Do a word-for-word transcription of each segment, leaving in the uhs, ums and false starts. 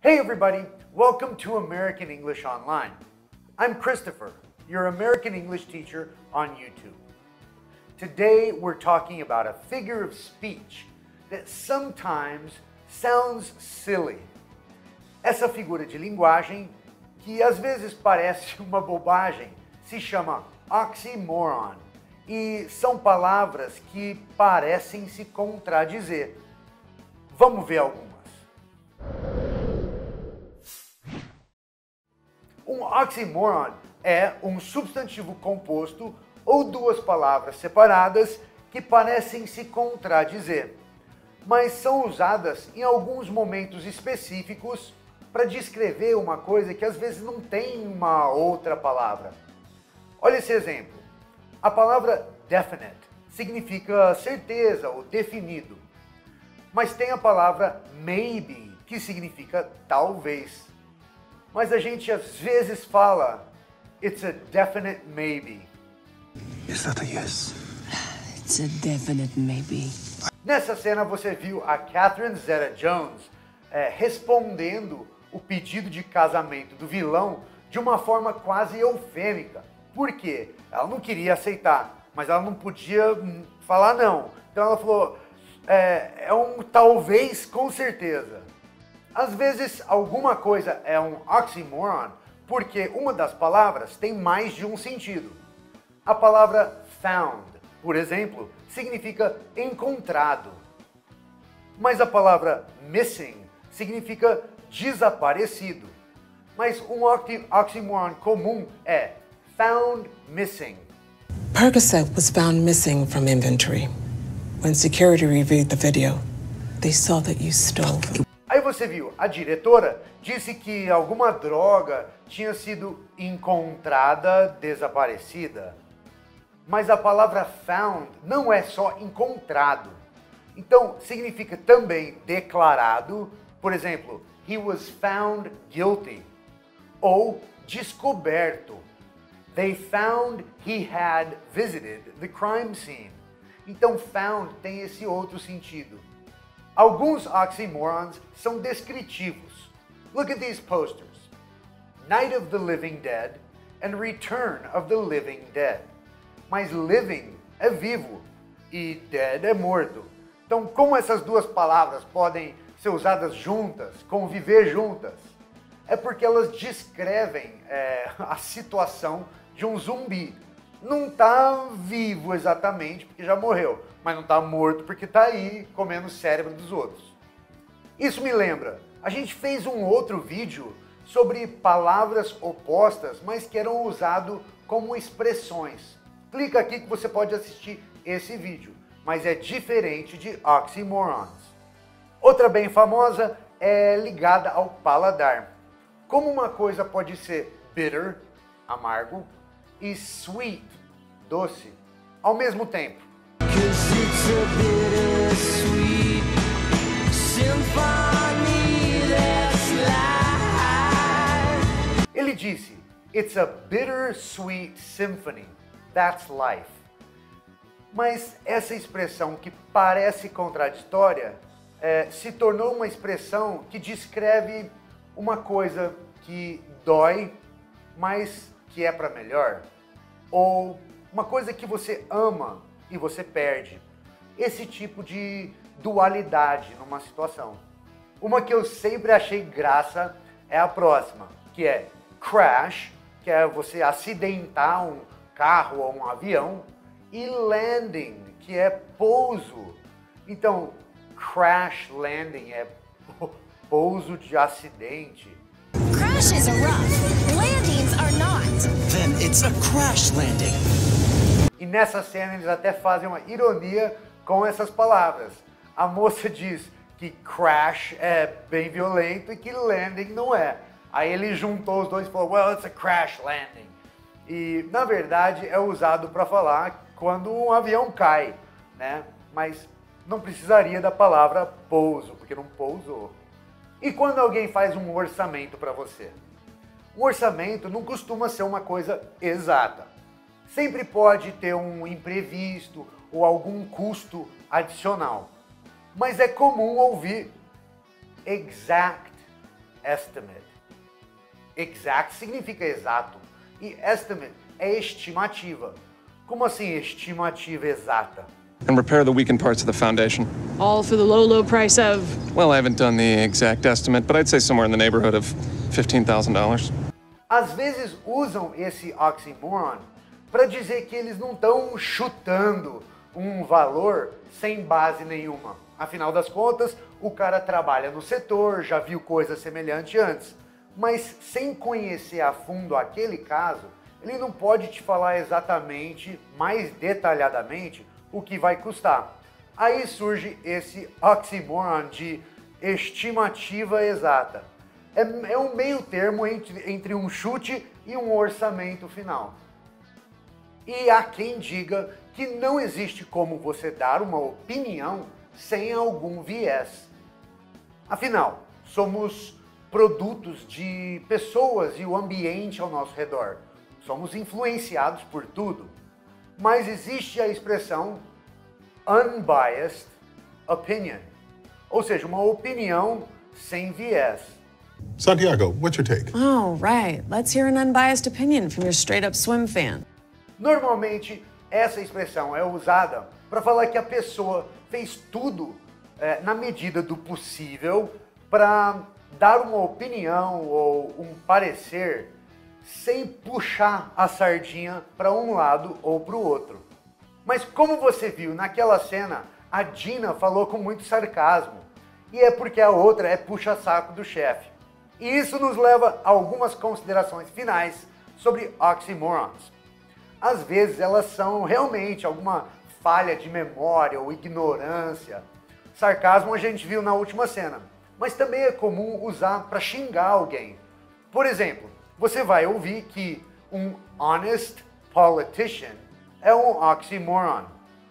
Hey everybody, welcome to American English Online. I'm Christopher, your American English teacher on YouTube. Today we're talking about a figure of speech that sometimes sounds silly. Essa figura de linguagem, que às vezes parece uma bobagem, se chama oxymoron. E são palavras que parecem se contradizer. Vamos ver algumas. Um oxymoron é um substantivo composto ou duas palavras separadas que parecem se contradizer, mas são usadas em alguns momentos específicos para descrever uma coisa que às vezes não tem uma outra palavra. Olha esse exemplo. A palavra definite significa certeza ou definido, mas tem a palavra maybe, que significa talvez. Mas a gente às vezes fala, it's a definite maybe. Is that a yes? It's a definite maybe. Nessa cena você viu a Catherine Zeta-Jones é, respondendo o pedido de casamento do vilão de uma forma quase eufêmica. Por quê? Ela não queria aceitar, mas ela não podia falar não. Então ela falou, é, é um talvez com certeza. Às vezes alguma coisa é um oxymoron porque uma das palavras tem mais de um sentido. A palavra found, por exemplo, significa encontrado. Mas a palavra missing significa desaparecido. Mas um oxymoron comum é found missing. Percocet was found missing from inventory. When security reviewed the video, they saw that you stole them. Aí você viu, a diretora disse que alguma droga tinha sido encontrada, desaparecida. Mas a palavra found não é só encontrado. Então, significa também declarado. Por exemplo, he was found guilty. Ou descoberto. They found he had visited the crime scene. Então, found tem esse outro sentido. Alguns oxymorons são descritivos. Look at these posters. Night of the Living Dead and Return of the Living Dead. Mas living é vivo e dead é morto. Então, como essas duas palavras podem ser usadas juntas, conviver juntas? É porque elas descrevem é, a situação de um zumbi. Não está vivo exatamente porque já morreu, mas não está morto porque está aí comendo o cérebro dos outros. Isso me lembra, a gente fez um outro vídeo sobre palavras opostas, mas que eram usadas como expressões. Clica aqui que você pode assistir esse vídeo, mas é diferente de oxymorons. Outra bem famosa é ligada ao paladar. Como uma coisa pode ser bitter, amargo, e sweet, doce, ao mesmo tempo. Ele disse, it's a bittersweet symphony, that's life. Mas essa expressão que parece contraditória é, se tornou uma expressão que descreve uma coisa que dói, mas que é para melhor. Ou uma coisa que você ama e você perde. Esse tipo de dualidade numa situação. Uma que eu sempre achei graça é a próxima, que é crash, que é você acidentar um carro ou um avião, e landing, que é pouso. Então, crash landing é pouso de acidente. Crashes are rough, landings are not. Then it's a crash landing. E nessa cena eles até fazem uma ironia com essas palavras. A moça diz que crash é bem violento e que landing não é. Aí ele juntou os dois e falou, well, it's a crash landing. E na verdade é usado para falar quando um avião cai, né? Mas não precisaria da palavra pouso, porque não pousou. E quando alguém faz um orçamento para você? O orçamento não costuma ser uma coisa exata. Sempre pode ter um imprevisto ou algum custo adicional. Mas é comum ouvir exact estimate. Exact significa exato e estimate é estimativa. Como assim estimativa exata? And repair the weakened parts of the foundation. All for the low, low price of... Well, I haven't done the exact estimate, but I'd say somewhere in the neighborhood of fifteen thousand dollars. Às vezes usam esse oxymoron para dizer que eles não estão chutando um valor sem base nenhuma. Afinal das contas, o cara trabalha no setor, já viu coisa semelhante antes, mas sem conhecer a fundo aquele caso, ele não pode te falar exatamente, mais detalhadamente, o que vai custar. Aí surge esse oxymoron de estimativa exata. É, é um meio termo entre, entre um chute e um orçamento final. E há quem diga que não existe como você dar uma opinião sem algum viés. Afinal, somos produtos de pessoas e o ambiente ao nosso redor. Somos influenciados por tudo. Mas existe a expressão unbiased opinion, ou seja, uma opinião sem viés. Santiago, what's your take? Oh, right. Let's hear an unbiased opinion from your straight-up swim fan. Normalmente, essa expressão é usada para falar que a pessoa fez tudo é, na medida do possível para dar uma opinião ou um parecer sem puxar a sardinha para um lado ou para o outro. Mas como você viu naquela cena, a Dina falou com muito sarcasmo, e é porque a outra é puxa-saco do chefe. E isso nos leva a algumas considerações finais sobre oxymorons. Às vezes elas são realmente alguma falha de memória ou ignorância. Sarcasmo a gente viu na última cena, mas também é comum usar para xingar alguém. Por exemplo, você vai ouvir que um honest politician é um oxymoron,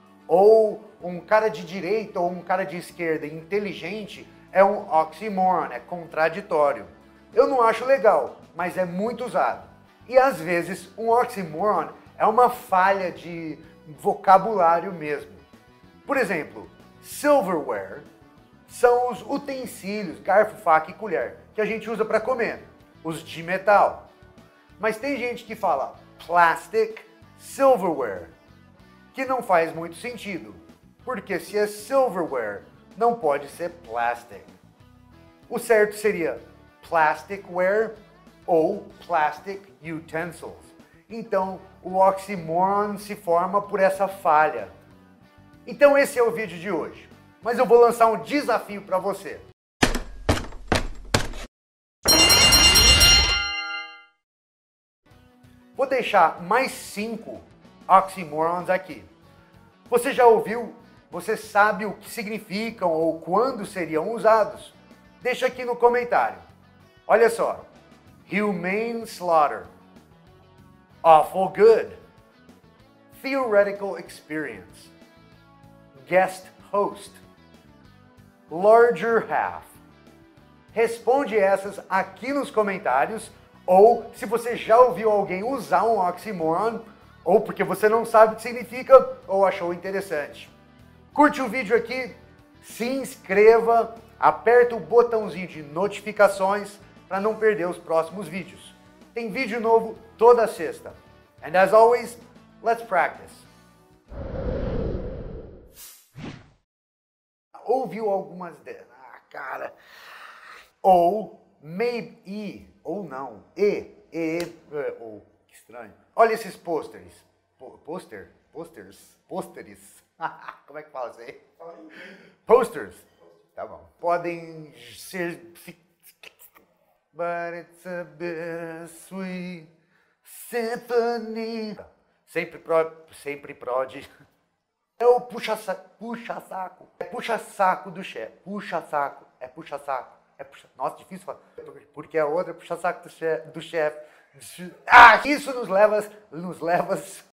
ou um cara de direita ou um cara de esquerda inteligente é um oxymoron, é contraditório. Eu não acho legal, mas é muito usado. E às vezes um oxymoron é uma falha de vocabulário mesmo. Por exemplo, silverware são os utensílios, garfo, faca e colher, que a gente usa para comer, os de metal. Mas tem gente que fala plastic silverware, que não faz muito sentido, porque se é silverware, não pode ser plastic. O certo seria plasticware ou plastic utensils. Então, o oxymoron se forma por essa falha. Então esse é o vídeo de hoje, mas eu vou lançar um desafio para você. Vou deixar mais cinco oxymorons aqui. Você já ouviu? Você sabe o que significam ou quando seriam usados? Deixa aqui no comentário. Olha só. Humane slaughter. Awful good. Theoretical experience. Guest host. Larger half. Responde essas aqui nos comentários, ou se você já ouviu alguém usar um oxymoron, ou porque você não sabe o que significa, ou achou interessante. Curte o vídeo aqui, se inscreva, aperta o botãozinho de notificações para não perder os próximos vídeos. Tem vídeo novo toda sexta. And as always, let's practice. Ouviu algumas delas? Ah, cara. Ou, maybe, ou não. E, e, e, ou. Que estranho. Olha esses pôsteres. Pôster? Posters? Pôsteres? Como é que fala isso aí? Posters. Tá bom. Podem ser... But it's a bittersweet symphony. Sempre pro, sempre prode. É o puxa-saco. Puxa-saco. É puxa-saco do chefe. Puxa-saco. É puxa-saco. É puxa... Nossa, difícil falar. Porque a outra é puxa-saco do chefe. Do chefe. Ah, isso nos leva... Nos leva...